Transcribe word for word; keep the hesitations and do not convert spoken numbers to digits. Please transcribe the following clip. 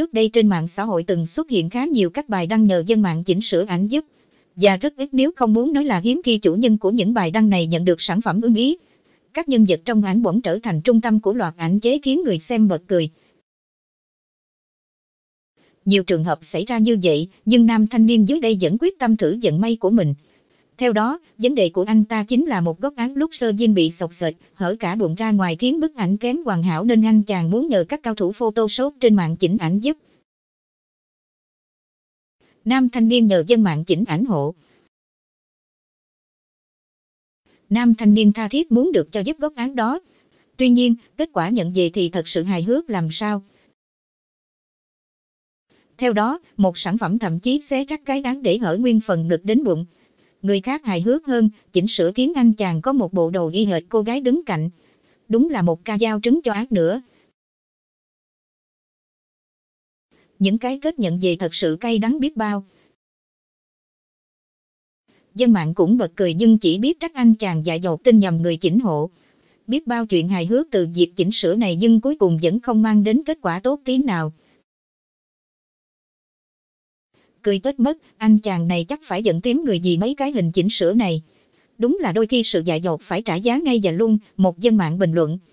trước đây trên mạng xã hội từng xuất hiện khá nhiều các bài đăng nhờ dân mạng chỉnh sửa ảnh giúp, và rất ít nếu không muốn nói là hiếm khi chủ nhân của những bài đăng này nhận được sản phẩm ưng ý. Các nhân vật trong ảnh bỗng trở thành trung tâm của loạt ảnh chế khiến người xem bật cười. Nhiều trường hợp xảy ra như vậy, nhưng nam thanh niên dưới đây vẫn quyết tâm thử vận may của mình. Theo đó, vấn đề của anh ta chính là một góc áo lúc sơ jean bị xộc xệch, hở cả bụng ra ngoài khiến bức ảnh kém hoàn hảo nên anh chàng muốn nhờ các cao thủ Photoshop trên mạng chỉnh ảnh giúp. Nam thanh niên nhờ dân mạng chỉnh ảnh hộ. Nam thanh niên tha thiết muốn được cho giúp góc áo đó. Tuy nhiên, kết quả nhận về thì thật sự hài hước làm sao. Theo đó, một sản phẩm thậm chí xé rách cái áo để hở nguyên phần ngực đến bụng. Người khác hài hước hơn, chỉnh sửa khiến anh chàng có một bộ đồ y hệt cô gái đứng cạnh. Đúng là một ca dao trứng cho ác nữa. Những cái kết nhận về thật sự cay đắng biết bao. Dân mạng cũng bật cười nhưng chỉ biết trách anh chàng dại dột tin nhầm người chỉnh hộ. Biết bao chuyện hài hước từ việc chỉnh sửa này nhưng cuối cùng vẫn không mang đến kết quả tốt tí nào. Cười tết mất, anh chàng này chắc phải giận tím người vì mấy cái hình chỉnh sửa này. Đúng là đôi khi sự dại dột phải trả giá ngay và luôn, một dân mạng bình luận.